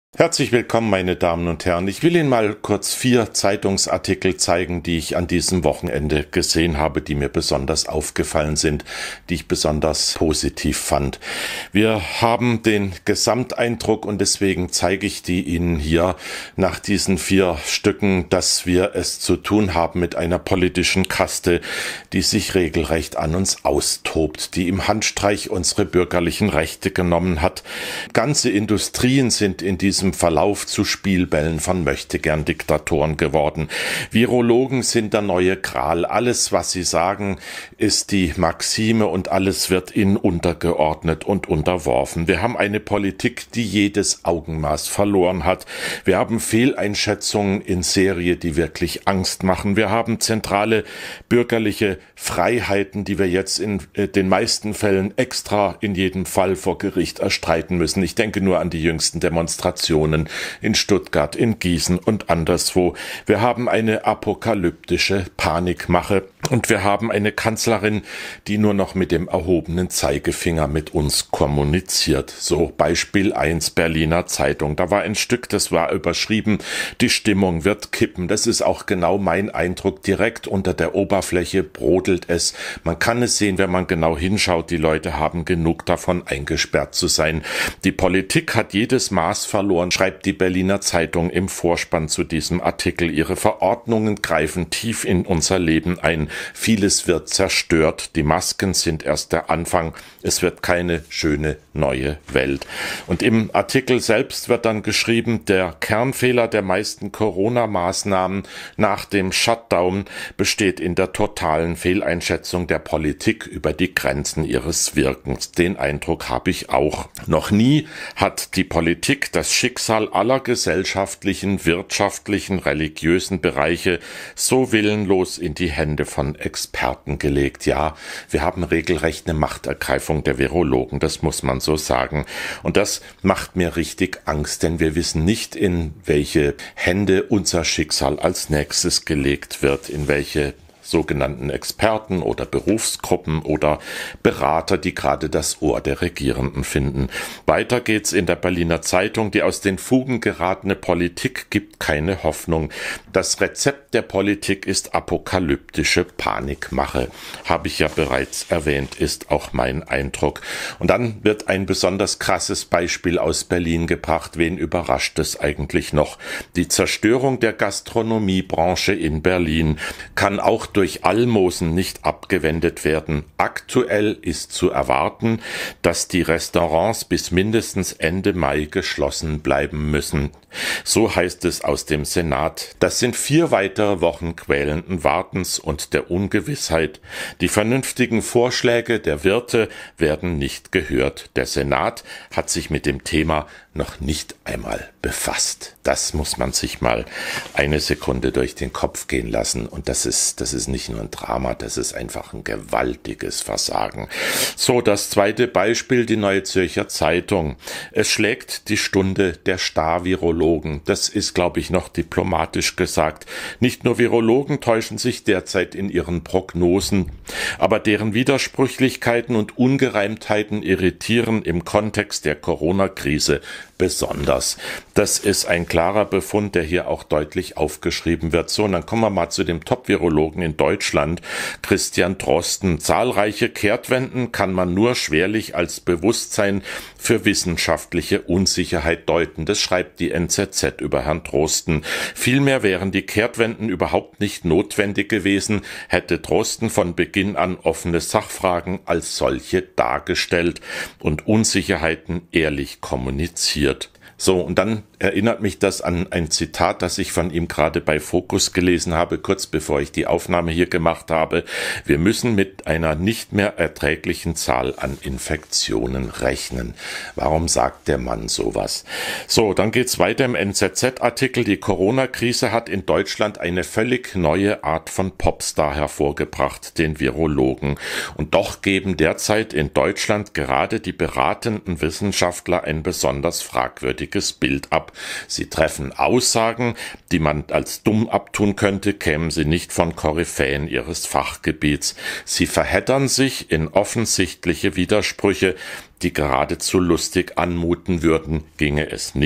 Herzlich willkommen, meine Damen und Herren. Ich will Ihnen mal kurz 4 Zeitungsartikel zeigen, die ich an diesem Wochenende gesehen habe, die mir besonders aufgefallen sind, die ich besonders positiv fand. Wir haben den Gesamteindruck und deswegen zeige ich die Ihnen hier nach diesen 4 Stücken, dass wir es zu tun haben mit einer politischen Kaste, die sich regelrecht an uns austobt, die im Handstreich unsere bürgerlichen Rechte genommen hat. Ganze Industrien sind in diesem Verlauf zu Spielbällen von Möchtegern-Diktatoren geworden. Virologen sind der neue Gral. Alles, was sie sagen, ist die Maxime und alles wird ihnen untergeordnet und unterworfen. Wir haben eine Politik, die jedes Augenmaß verloren hat. Wir haben Fehleinschätzungen in Serie, die wirklich Angst machen. Wir haben zentrale bürgerliche Freiheiten, die wir jetzt in den meisten Fällen extra in jedem Fall vor Gericht erstreiten müssen. Ich denke nur an die jüngsten Demonstrationen in Stuttgart, in Gießen und anderswo. Wir haben eine apokalyptische Panikmache und wir haben eine Kanzlerin, die nur noch mit dem erhobenen Zeigefinger mit uns kommuniziert. So Beispiel 1 Berliner Zeitung. Da war ein Stück, das war überschrieben, die Stimmung wird kippen. Das ist auch genau mein Eindruck. Direkt unter der Oberfläche brodelt es. Man kann es sehen, wenn man genau hinschaut. Die Leute haben genug davon, eingesperrt zu sein. Die Politik hat jedes Maß verloren, schreibt die Berliner Zeitung im Vorspann zu diesem Artikel. Ihre Verordnungen greifen tief in unser Leben ein. Vieles wird zerstört. Die Masken sind erst der Anfang. Es wird keine schöne neue Welt. Und im Artikel selbst wird dann geschrieben, der Kernfehler der meisten Corona-Maßnahmen nach dem Shutdown besteht in der totalen Fehleinschätzung der Politik über die Grenzen ihres Wirkens. Den Eindruck habe ich auch. Noch nie hat die Politik das Schicksal aller gesellschaftlichen, wirtschaftlichen, religiösen Bereiche so willenlos in die Hände von Experten gelegt. Ja, wir haben regelrecht eine Machtergreifung der Virologen, das muss man so sagen. Und das macht mir richtig Angst, denn wir wissen nicht, in welche Hände unser Schicksal als nächstes gelegt wird, in welche sogenannten Experten oder Berufsgruppen oder Berater, die gerade das Ohr der Regierenden finden. Weiter geht's in der Berliner Zeitung. Die aus den Fugen geratene Politik gibt keine Hoffnung. Das Rezept der Politik ist apokalyptische Panikmache. Habe ich ja bereits erwähnt, ist auch mein Eindruck. Und dann wird ein besonders krasses Beispiel aus Berlin gebracht. Wen überrascht es eigentlich noch? Die Zerstörung der Gastronomiebranche in Berlin kann auch durch Almosen nicht abgewendet werden. Aktuell ist zu erwarten, dass die Restaurants bis mindestens Ende Mai geschlossen bleiben müssen. So heißt es aus dem Senat. Das sind 4 weitere Wochen quälenden Wartens und der Ungewissheit. Die vernünftigen Vorschläge der Wirte werden nicht gehört. Der Senat hat sich mit dem Thema noch nicht einmal befasst. Das muss man sich mal eine Sekunde durch den Kopf gehen lassen. Und das ist nicht nur ein Drama, das ist einfach ein gewaltiges Versagen. So, das zweite Beispiel, die Neue Zürcher Zeitung. Es schlägt die Stunde der Star-Virologen. Das ist, glaube ich, noch diplomatisch gesagt. Nicht nur Virologen täuschen sich derzeit in ihren Prognosen, aber deren Widersprüchlichkeiten und Ungereimtheiten irritieren im Kontext der Corona-Krise besonders. Das ist ein klarer Befund, der hier auch deutlich aufgeschrieben wird. So, und dann kommen wir mal zu dem Top-Virologen in Deutschland, Christian Drosten. Zahlreiche Kehrtwenden kann man nur schwerlich als Bewusstsein für wissenschaftliche Unsicherheit deuten. Das schreibt die NZZ über Herrn Drosten. Vielmehr wären die Kehrtwenden überhaupt nicht notwendig gewesen, hätte Drosten von Beginn an offene Sachfragen als solche dargestellt und Unsicherheiten ehrlich kommuniziert. So, und dann erinnert mich das an ein Zitat, das ich von ihm gerade bei Focus gelesen habe, kurz bevor ich die Aufnahme hier gemacht habe. Wir müssen mit einer nicht mehr erträglichen Zahl an Infektionen rechnen. Warum sagt der Mann sowas? So, dann geht's weiter im NZZ-Artikel. Die Corona-Krise hat in Deutschland eine völlig neue Art von Popstar hervorgebracht, den Virologen. Und doch geben derzeit in Deutschland gerade die beratenden Wissenschaftler ein besonders fragwürdiges Bild ab. Sie treffen Aussagen, die man als dumm abtun könnte, kämen sie nicht von Koryphäen ihres Fachgebiets. Sie verheddern sich in offensichtliche Widersprüche, die geradezu lustig anmuten würden, ginge es nicht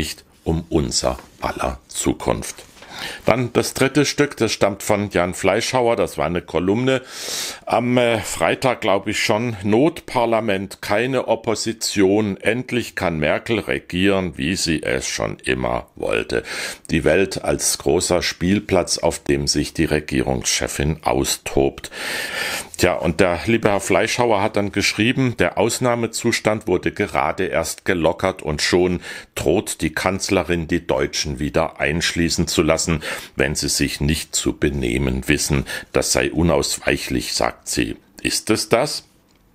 um unser aller Zukunft. Dann das dritte Stück, das stammt von Jan Fleischhauer, das war eine Kolumne am Freitag, glaube ich schon. Notparlament, keine Opposition, endlich kann Merkel regieren, wie sie es schon immer wollte. Die Welt als großer Spielplatz, auf dem sich die Regierungschefin austobt. Tja, und der liebe Herr Fleischhauer hat dann geschrieben, der Ausnahmezustand wurde gerade erst gelockert und schon droht die Kanzlerin, die Deutschen wieder einschließen zu lassen, wenn sie sich nicht zu benehmen wissen. Das sei unausweichlich, sagt sie. Ist es das?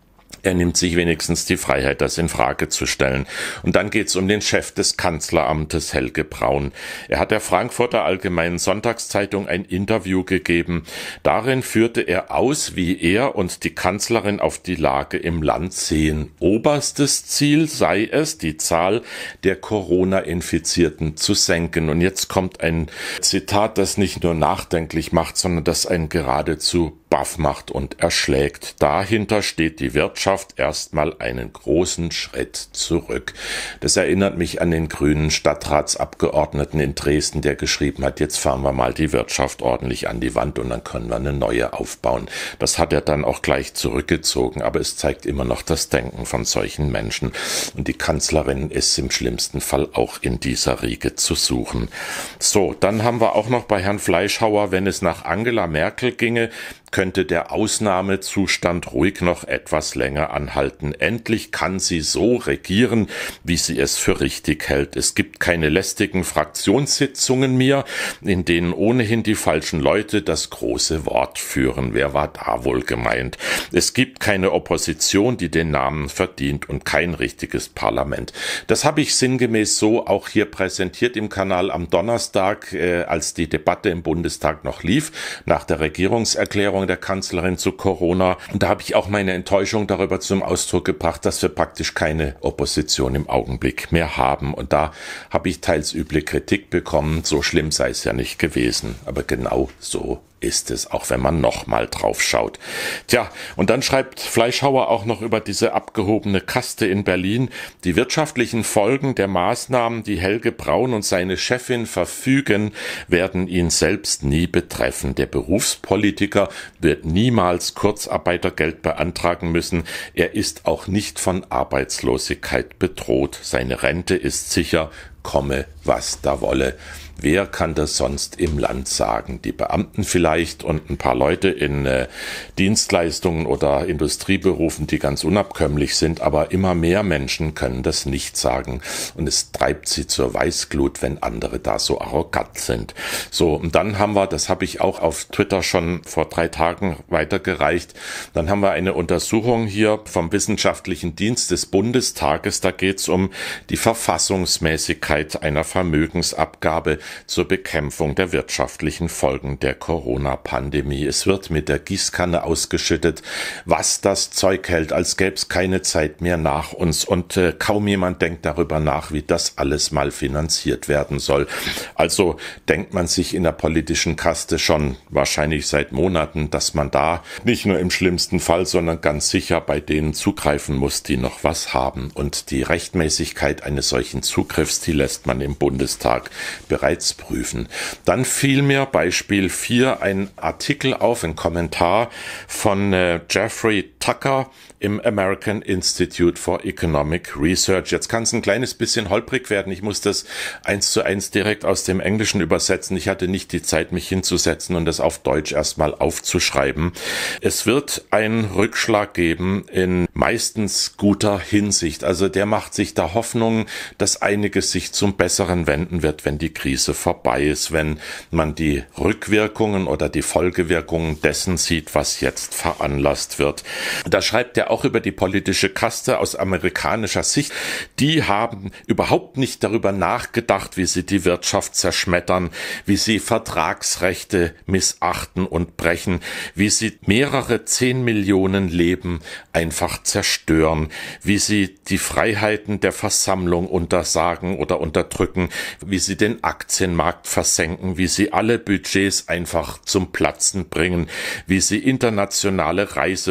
Er nimmt sich wenigstens die Freiheit, das in Frage zu stellen. Und dann geht's um den Chef des Kanzleramtes, Helge Braun. Er hat der Frankfurter Allgemeinen Sonntagszeitung ein Interview gegeben. Darin führte er aus, wie er und die Kanzlerin auf die Lage im Land sehen. Oberstes Ziel sei es, die Zahl der Corona-Infizierten zu senken. Und jetzt kommt ein Zitat, das nicht nur nachdenklich macht, sondern das einen geradezu baff macht und erschlägt. Dahinter steht die Wirtschaft erstmal einen großen Schritt zurück. Das erinnert mich an den grünen Stadtratsabgeordneten in Dresden, der geschrieben hat, jetzt fahren wir mal die Wirtschaft ordentlich an die Wand und dann können wir eine neue aufbauen. Das hat er dann auch gleich zurückgezogen, aber es zeigt immer noch das Denken von solchen Menschen. Und die Kanzlerin ist im schlimmsten Fall auch in dieser Riege zu suchen. So, dann haben wir auch noch bei Herrn Fleischhauer, wenn es nach Angela Merkel ginge, könnte der Ausnahmezustand ruhig noch etwas länger anhalten. Endlich kann sie so regieren, wie sie es für richtig hält. Es gibt keine lästigen Fraktionssitzungen mehr, in denen ohnehin die falschen Leute das große Wort führen. Wer war da wohl gemeint? Es gibt keine Opposition, die den Namen verdient und kein richtiges Parlament. Das habe ich sinngemäß so auch hier präsentiert im Kanal am Donnerstag, als die Debatte im Bundestag noch lief, nach der Regierungserklärung der Kanzlerin zu Corona. Und da habe ich auch meine Enttäuschung darüber zum Ausdruck gebracht, dass wir praktisch keine Opposition im Augenblick mehr haben. Und da habe ich teils üble Kritik bekommen. So schlimm sei es ja nicht gewesen. Aber genau so ist es, auch wenn man nochmal drauf schaut. Tja, und dann schreibt Fleischhauer auch noch über diese abgehobene Kaste in Berlin. Die wirtschaftlichen Folgen der Maßnahmen, die Helge Braun und seine Chefin verfügen, werden ihn selbst nie betreffen. Der Berufspolitiker wird niemals Kurzarbeitergeld beantragen müssen. Er ist auch nicht von Arbeitslosigkeit bedroht. Seine Rente ist sicher, komme, was da wolle. Wer kann das sonst im Land sagen? Die Beamten vielleicht und ein paar Leute in Dienstleistungen oder Industrieberufen, die ganz unabkömmlich sind, aber immer mehr Menschen können das nicht sagen. Und es treibt sie zur Weißglut, wenn andere da so arrogant sind. So, und dann haben wir, das habe ich auch auf Twitter schon vor 3 Tagen weitergereicht, dann haben wir eine Untersuchung hier vom Wissenschaftlichen Dienst des Bundestages. Da geht es um die Verfassungsmäßigkeit einer Vermögensabgabe zur Bekämpfung der wirtschaftlichen Folgen der Corona-Pandemie. Es wird mit der Gießkanne ausgeschüttet, was das Zeug hält, als gäbe es keine Zeit mehr nach uns. Und kaum jemand denkt darüber nach, wie das alles mal finanziert werden soll. Also denkt man sich in der politischen Kaste schon wahrscheinlich seit Monaten, dass man da nicht nur im schlimmsten Fall, sondern ganz sicher bei denen zugreifen muss, die noch was haben. Und die Rechtmäßigkeit eines solchen Zugriffs, die lässt man im Bundestag bereits prüfen. Dann fiel mir Beispiel 4 ein Artikel auf, ein Kommentar von Jeffrey Tucker im American Institute for Economic Research. Jetzt kann es ein kleines bisschen holprig werden. Ich muss das 1:1 direkt aus dem Englischen übersetzen. Ich hatte nicht die Zeit, mich hinzusetzen und das auf Deutsch erstmal aufzuschreiben. Es wird einen Rückschlag geben in meistens guter Hinsicht. Also der macht sich da Hoffnung, dass einiges sich zum Besseren wenden wird, wenn die Krise vorbei ist, wenn man die Rückwirkungen oder die Folgewirkungen dessen sieht, was jetzt veranlasst wird. Da schreibt er auch über die politische Kaste aus amerikanischer Sicht. Die haben überhaupt nicht darüber nachgedacht, wie sie die Wirtschaft zerschmettern, wie sie Vertragsrechte missachten und brechen, wie sie mehrere 10 Millionen Leben einfach zerstören, wie sie die Freiheiten der Versammlung untersagen oder unterdrücken, wie sie den Aktienmarkt versenken, wie sie alle Budgets einfach zum Platzen bringen, wie sie internationale Reise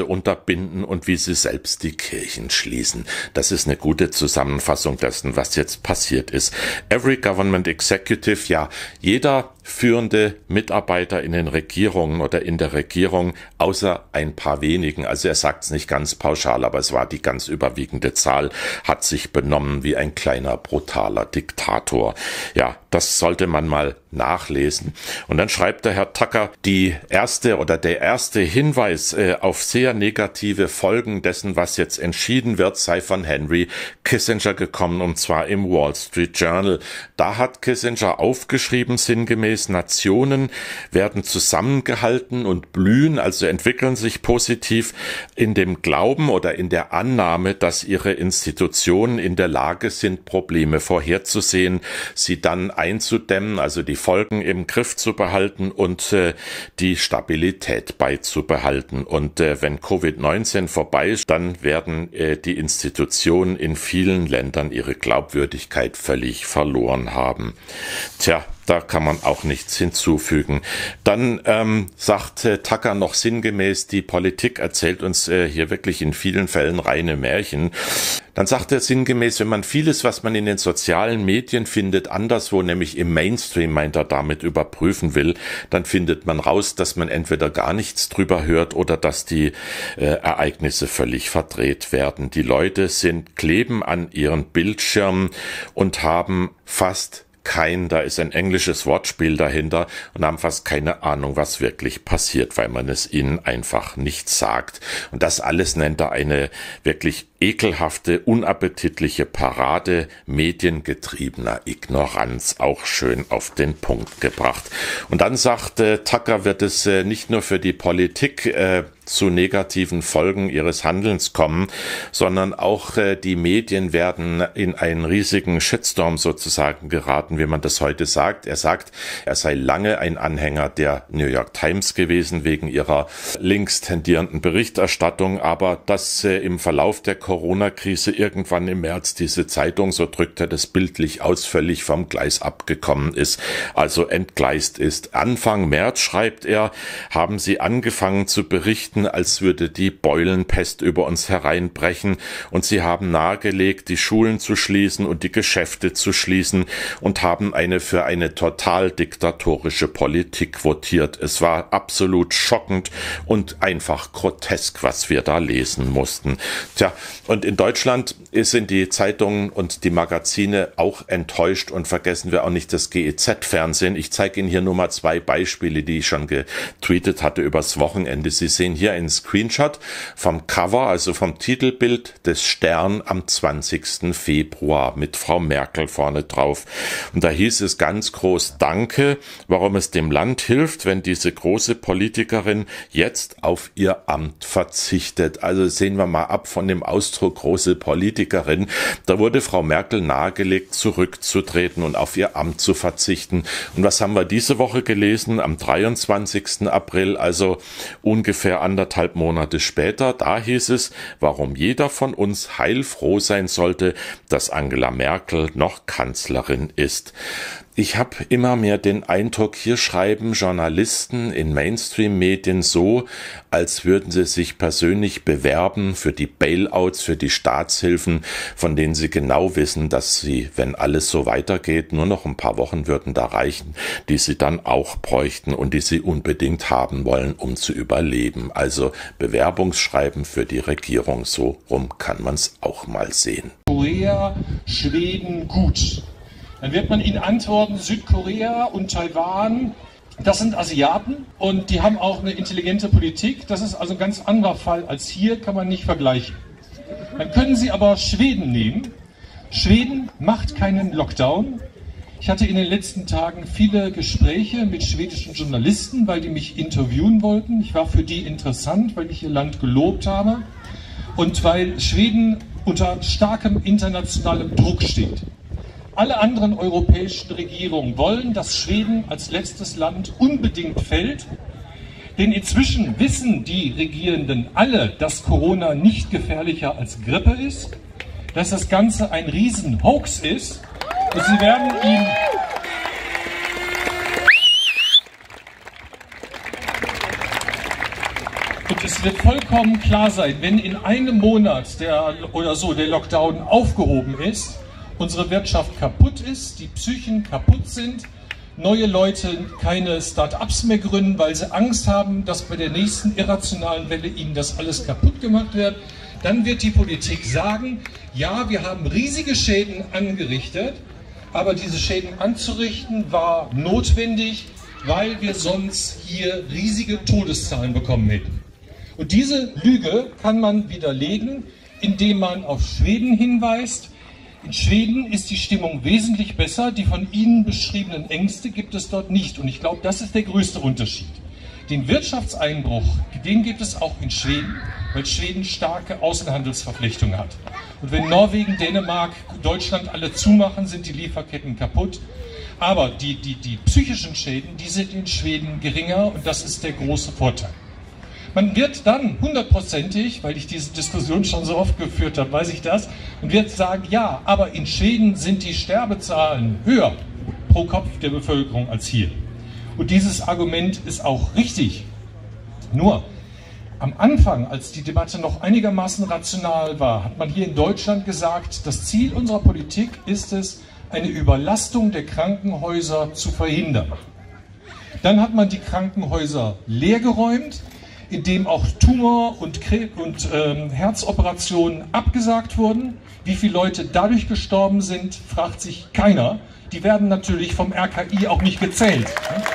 unterbinden und wie sie selbst die Kirchen schließen. Das ist eine gute Zusammenfassung dessen, was jetzt passiert ist. Every government executive, ja, jeder führende Mitarbeiter in den Regierungen oder in der Regierung, außer ein paar wenigen, also er sagt es nicht ganz pauschal, aber es war die ganz überwiegende Zahl, hat sich benommen wie ein kleiner, brutaler Diktator. Ja, das sollte man mal nachlesen. Und dann schreibt der Herr Tucker, der erste Hinweis auf sehr negative Folgen dessen, was jetzt entschieden wird, sei von Henry Kissinger gekommen, und zwar im Wall Street Journal. Da hat Kissinger aufgeschrieben, sinngemäß, Nationen werden zusammengehalten und blühen, also entwickeln sich positiv in dem Glauben oder in der Annahme, dass ihre Institutionen in der Lage sind, Probleme vorherzusehen, sie dann einzudämmen, also die Folgen im Griff zu behalten und die Stabilität beizubehalten. Und wenn Covid-19 vorbei ist, dann werden die Institutionen in vielen Ländern ihre Glaubwürdigkeit völlig verloren haben. Tja, da kann man auch nichts hinzufügen. Dann sagt Tucker noch sinngemäß, die Politik erzählt uns hier wirklich in vielen Fällen reine Märchen. Dann sagt er sinngemäß, wenn man vieles, was man in den sozialen Medien findet, anderswo, nämlich im Mainstream, meint er, damit überprüfen will, dann findet man raus, dass man entweder gar nichts drüber hört oder dass die Ereignisse völlig verdreht werden. Die Leute kleben an ihren Bildschirmen und haben da ist ein englisches Wortspiel dahinter, und haben fast keine Ahnung, was wirklich passiert, weil man es ihnen einfach nicht sagt. Und das alles nennt er eine wirklich ekelhafte, unappetitliche Parade mediengetriebener Ignoranz, auch schön auf den Punkt gebracht. Und dann sagt Tucker, wird es nicht nur für die Politik zu negativen Folgen ihres Handelns kommen, sondern auch die Medien werden in einen riesigen Shitstorm sozusagen geraten, wie man das heute sagt. Er sagt, er sei lange ein Anhänger der New York Times gewesen, wegen ihrer links tendierenden Berichterstattung, aber dass im Verlauf der Corona-Krise irgendwann im März diese Zeitung, so drückt er das bildlich aus, völlig vom Gleis abgekommen ist, also entgleist ist. Anfang März, schreibt er, haben sie angefangen zu berichten, als würde die Beulenpest über uns hereinbrechen, und sie haben nahegelegt, die Schulen zu schließen und die Geschäfte zu schließen, und haben für eine total diktatorische Politik votiert. Es war absolut schockend und einfach grotesk, was wir da lesen mussten. Tja, und in Deutschland sind die Zeitungen und die Magazine auch enttäuscht, und vergessen wir auch nicht das GEZ-Fernsehen. Ich zeige Ihnen hier nur mal 2 Beispiele, die ich schon getweetet hatte übers Wochenende. Sie sehen hier einen Screenshot vom Cover, also vom Titelbild des Stern am 20. Februar mit Frau Merkel vorne drauf. Und da hieß es ganz groß: Danke, warum es dem Land hilft, wenn diese große Politikerin jetzt auf ihr Amt verzichtet. Also sehen wir mal ab von dem Ausdruck große Politikerin. Da wurde Frau Merkel nahegelegt, zurückzutreten und auf ihr Amt zu verzichten. Und was haben wir diese Woche gelesen? Am 23. April, also ungefähr 1,5 Monate später, da hieß es, warum jeder von uns heilfroh sein sollte, dass Angela Merkel noch Kanzlerin ist. Ich habe immer mehr den Eindruck, hier schreiben Journalisten in Mainstream-Medien so, als würden sie sich persönlich bewerben für die Bailouts, für die Staatshilfen, von denen sie genau wissen, dass sie, wenn alles so weitergeht, nur noch ein paar Wochen würden da reichen, die sie dann auch bräuchten und die sie unbedingt haben wollen, um zu überleben. Also Bewerbungsschreiben für die Regierung, so rum kann man es auch mal sehen. Korea, Schweden, gut. Dann wird man Ihnen antworten, Südkorea und Taiwan, das sind Asiaten und die haben auch eine intelligente Politik. Das ist also ein ganz anderer Fall als hier, kann man nicht vergleichen. Dann können Sie aber Schweden nehmen. Schweden macht keinen Lockdown. Ich hatte in den letzten Tagen viele Gespräche mit schwedischen Journalisten, weil die mich interviewen wollten. Ich war für die interessant, weil ich ihr Land gelobt habe und weil Schweden unter starkem internationalem Druck steht. Alle anderen europäischen Regierungen wollen, dass Schweden als letztes Land unbedingt fällt. Denn inzwischen wissen die Regierenden alle, dass Corona nicht gefährlicher als Grippe ist, dass das Ganze ein Riesen-Hoax ist. Und sie werden ihn und es es wird vollkommen klar sein, wenn in einem Monat der Lockdown aufgehoben ist, unsere Wirtschaft kaputt ist, die Psychen kaputt sind, neue Leute keine Start-ups mehr gründen, weil sie Angst haben, dass bei der nächsten irrationalen Welle ihnen das alles kaputt gemacht wird, dann wird die Politik sagen, ja, wir haben riesige Schäden angerichtet, aber diese Schäden anzurichten war notwendig, weil wir sonst hier riesige Todeszahlen bekommen hätten. Und diese Lüge kann man widerlegen, indem man auf Schweden hinweist. In Schweden ist die Stimmung wesentlich besser. Die von Ihnen beschriebenen Ängste gibt es dort nicht. Und ich glaube, das ist der größte Unterschied. Den Wirtschaftseinbruch, den gibt es auch in Schweden, weil Schweden starke Außenhandelsverflechtungen hat. Und wenn Norwegen, Dänemark, Deutschland alle zumachen, sind die Lieferketten kaputt. Aber die psychischen Schäden, die sind in Schweden geringer und das ist der große Vorteil. Man wird dann hundertprozentig, weil ich diese Diskussion schon so oft geführt habe, weiß ich das, und wird sagen, ja, aber in Schweden sind die Sterbezahlen höher pro Kopf der Bevölkerung als hier. Und dieses Argument ist auch richtig. Nur am Anfang, als die Debatte noch einigermaßen rational war, hat man hier in Deutschland gesagt, das Ziel unserer Politik ist es, eine Überlastung der Krankenhäuser zu verhindern. Dann hat man die Krankenhäuser leergeräumt, indem auch Tumor- und Herzoperationen abgesagt wurden. Wie viele Leute dadurch gestorben sind, fragt sich keiner. Die werden natürlich vom RKI auch nicht gezählt.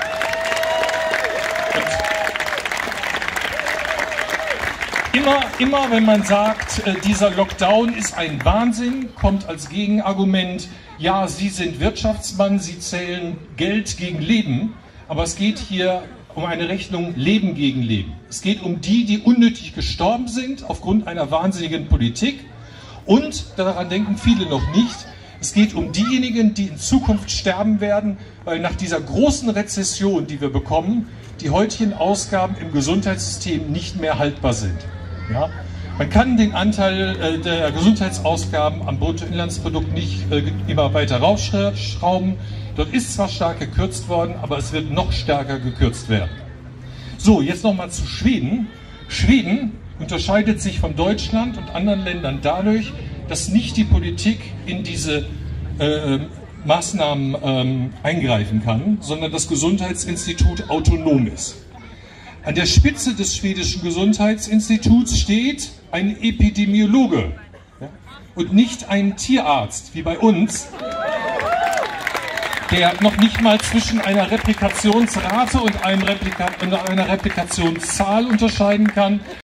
Immer wenn man sagt, dieser Lockdown ist ein Wahnsinn, kommt als Gegenargument, ja, Sie sind Wirtschaftsmann, Sie zählen Geld gegen Leben, aber es geht hier um eine Rechnung Leben gegen Leben. Es geht um die, die unnötig gestorben sind aufgrund einer wahnsinnigen Politik und, daran denken viele noch nicht, es geht um diejenigen, die in Zukunft sterben werden, weil nach dieser großen Rezession, die wir bekommen, die heutigen Ausgaben im Gesundheitssystem nicht mehr haltbar sind. Ja? Man kann den Anteil der Gesundheitsausgaben am Bruttoinlandsprodukt nicht immer weiter rausschrauben. Dort ist zwar stark gekürzt worden, aber es wird noch stärker gekürzt werden. So, jetzt nochmal zu Schweden. Schweden unterscheidet sich von Deutschland und anderen Ländern dadurch, dass nicht die Politik in diese Maßnahmen eingreifen kann, sondern das Gesundheitsinstitut autonom ist. An der Spitze des schwedischen Gesundheitsinstituts steht ein Epidemiologe, ja, und nicht ein Tierarzt, wie bei uns, der noch nicht mal zwischen einer Replikationsrate und einer Replikationszahl unterscheiden kann.